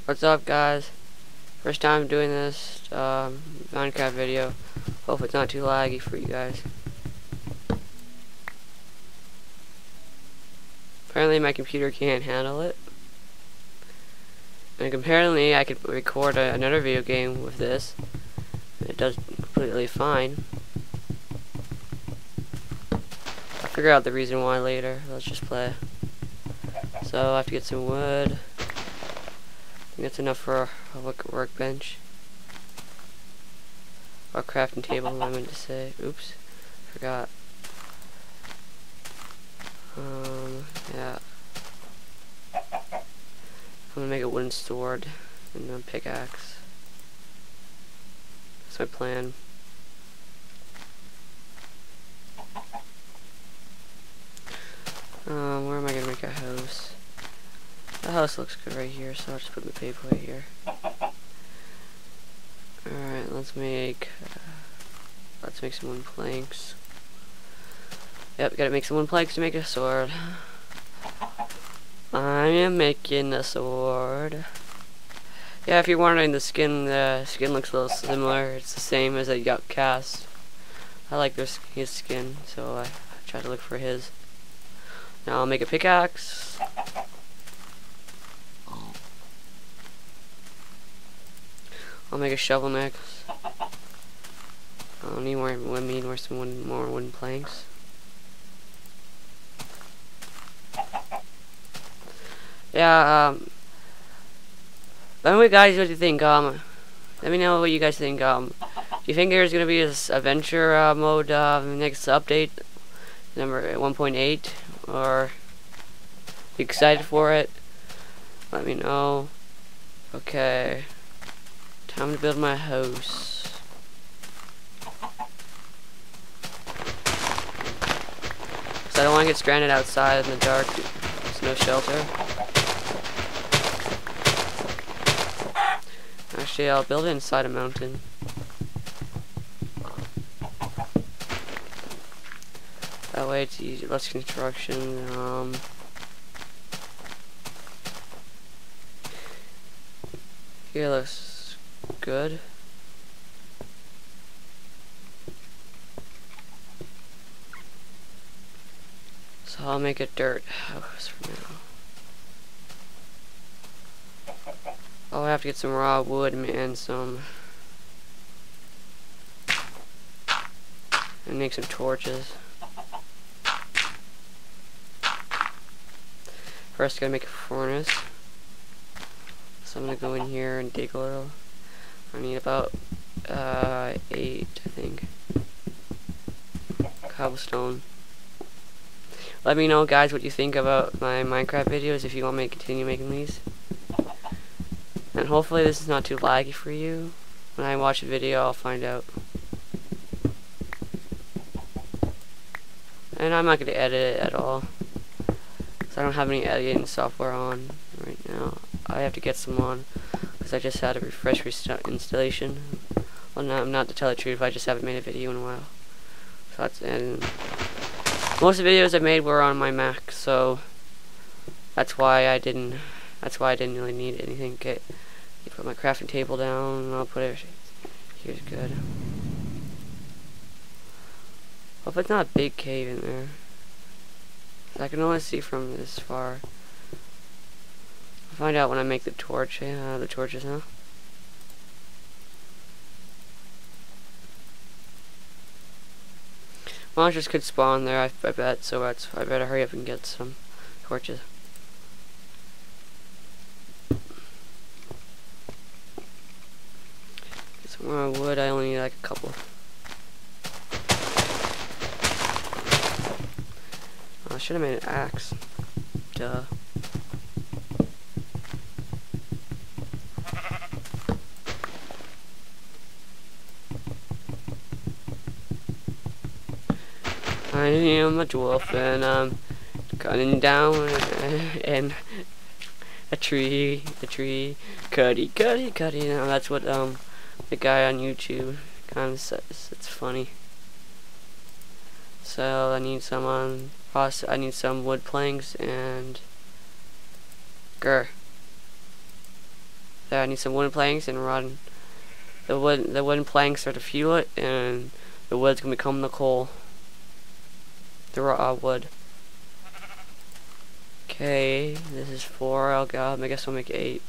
What's up, guys? First time doing this Minecraft video. Hope it's not too laggy for you guys. Apparently my computer can't handle it. And apparently I could record another video game with this. It does completely fine. I'll figure out the reason why later. Let's just play. So I have to get some wood. I think that's enough for a workbench. Or crafting table, I meant to say. Oops. Forgot. Yeah. I'm gonna make a wooden sword and a pickaxe. That's my plan. Where am I gonna make a house? The house looks good right here, so I'll just put my paper right here. Alright, let's make some wooden planks. Yep, gotta make some wooden planks to make a sword. I am making a sword. Yeah, if you're wondering, the skin looks a little similar. It's the same as a Outcast. I like his skin, so I try to look for his. Now I'll make a pickaxe. I'll make a shovel next. I'll need more wooden planks. Yeah, let me guys, what do you think? Let me know what you guys think. Do you think there's gonna be this adventure mode next update, number 1.8, or you excited for it? Let me know. Okay, time to build my house. So I don't want to get stranded outside in the dark. There's no shelter. Actually, I'll build it inside a mountain. That way it's easy, less construction. Here looks good. So I'll make a dirt house for now. Oh, I have to get some raw wood and make some torches. First, gotta make a furnace. So I'm gonna go in here and dig a little. I need about 8, I think, cobblestone. Let me know, guys, what you think about my Minecraft videos, if you want me to continue making these. And hopefully this is not too laggy for you. When I watch a video, I'll find out. And I'm not going to edit it at all, because I don't have any editing software on right now. I have to get some on, because I just had a refresh installation. Well, no, not to tell the truth, I just haven't made a video in a while. So that's, and most of the videos I made were on my Mac, so that's why I didn't really need anything. Okay, put my crafting table down, and I'll put it here's good. Hope it's not a big cave in there. I can only see from this far. I'll find out when I make the torches now. Monsters could spawn there, I bet, so I better hurry up and get some torches. Get some more wood, I only need like a couple. Oh, I should have made an axe. Duh. I am a dwarf and I'm cutting down and a tree, cutty. Now that's what the guy on YouTube kind of says. It's funny. So I need some wood planks and grr. There, I need some wooden planks and rod. The wooden planks are to fuel it, and the wood's gonna become the coal. The raw wood. Okay, this is 4. I guess we'll make 8.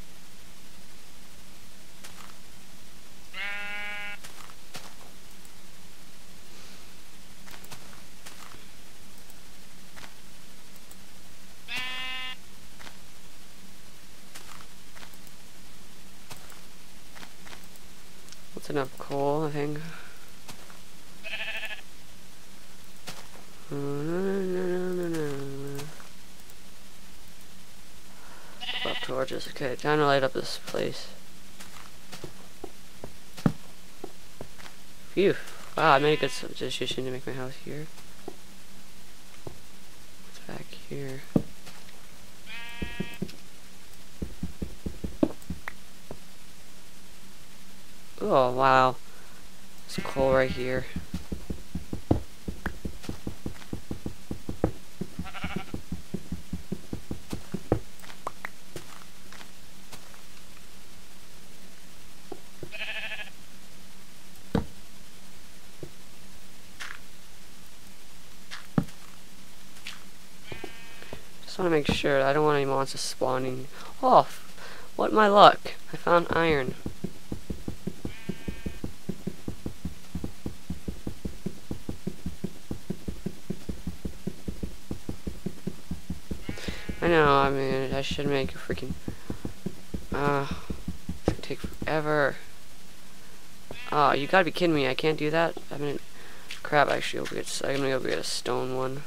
That's enough coal, I think. Up torches. Okay, time to light up this place. Phew. Wow, I made a good decision to make my house here. What's back here? Oh, wow. There's coal right here. Just want to make sure. I don't want any monsters spawning. Oh, what my luck. I found iron. I know, I mean, I should make a freaking... it's gonna take forever. Oh, you gotta be kidding me. I can't do that? I mean, crap, actually, I'm gonna go get a stone one.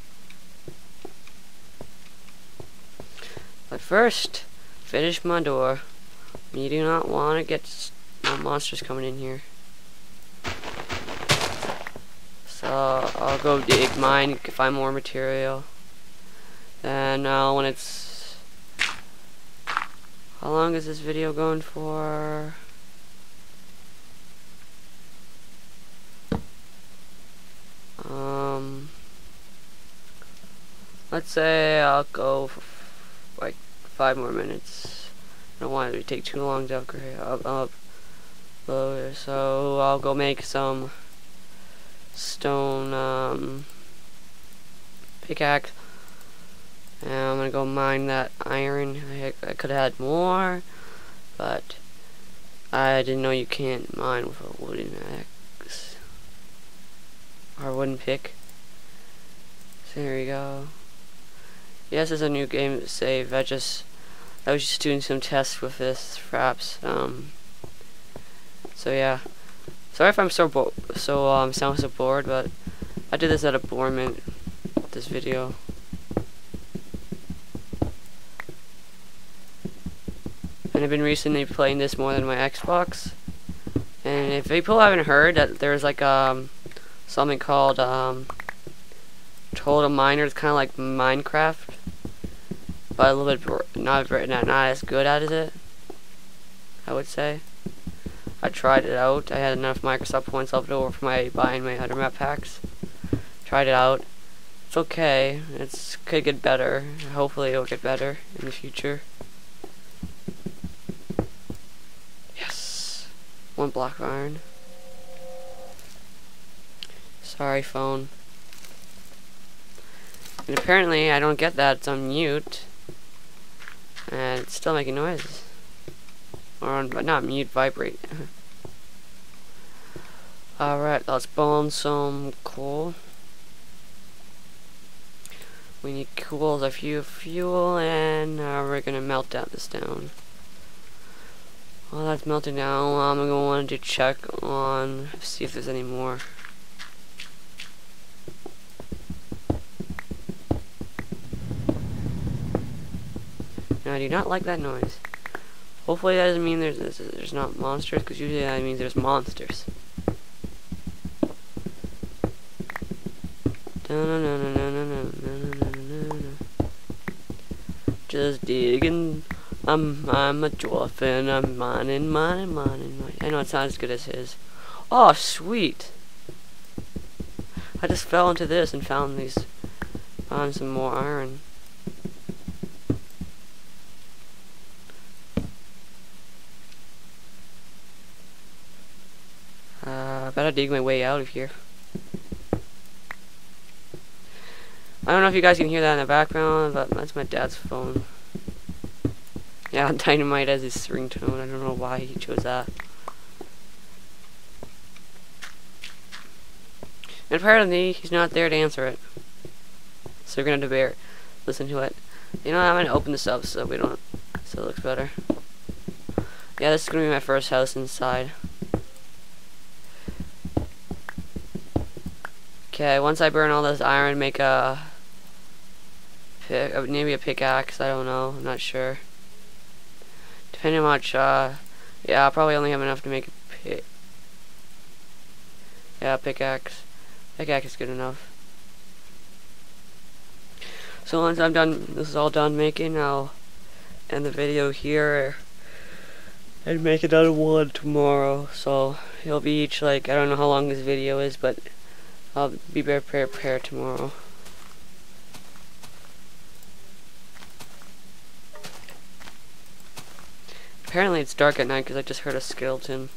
But first, finish my door. You do not want to get no monsters coming in here. So, I'll go dig mine, find more material. And now when it's... How long is this video going for? Let's say I'll go for like 5 more minutes. I don't want it to take too long to upgrade. So I'll go make some stone pickaxe. And I'm gonna go mine that iron. I could have had more, but I didn't know you can't mine with a wooden axe or a wooden pick. So there you go. Yes, it's a new game to save. I was just doing some tests with this, perhaps. So yeah. Sorry if I'm sound so bored, but I did this out of boredom. This video. And I've been recently playing this more than my Xbox. And if people haven't heard that there's like something called Total Miner, it's kind of like Minecraft, but a little bit not as good at it, I would say. I tried it out. I had enough Microsoft points left over for buying my other map packs. Tried it out. It's okay. It could get better. Hopefully it'll get better in the future. Yes. 1 block of iron. Sorry, phone. And apparently I don't get that. It's on mute. And it's still making noises. Or on, but not mute, vibrate. Alright, let's bone some coal. We need coal, a few fuel, and we're gonna melt this down. While that's melting down, I'm gonna want to check on, see if there's any more. Now, I do not like that noise. Hopefully that doesn't mean there's not monsters, because usually that means there's monsters. Just digging. I'm a dwarf and I'm mining. I know it's not as good as his. Oh, sweet! I just fell into this and found some more iron. dig my way out of here. I don't know if you guys can hear that in the background, but that's my dad's phone. Yeah, Dynamite as his ringtone. I don't know why he chose that. And apparently, he's not there to answer it. So we're gonna have to listen to it. You know, I'm gonna open this up so we don't, so it looks better. Yeah, this is gonna be my first house inside. Okay, once I burn all this iron, make maybe a pickaxe. I don't know. I'm not sure. Depending on how much. Yeah, I'll probably only have enough to make a pickaxe. Pickaxe is good enough. So once I'm done, this is all done making, I'll end the video here and make another one tomorrow. So it'll be each, like, I don't know how long this video is, but I'll be prepared tomorrow. Apparently it's dark at night because I just heard a skeleton.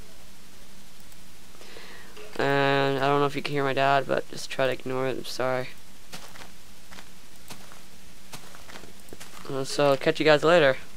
And I don't know if you can hear my dad, but just try to ignore it. I'm sorry. So catch you guys later.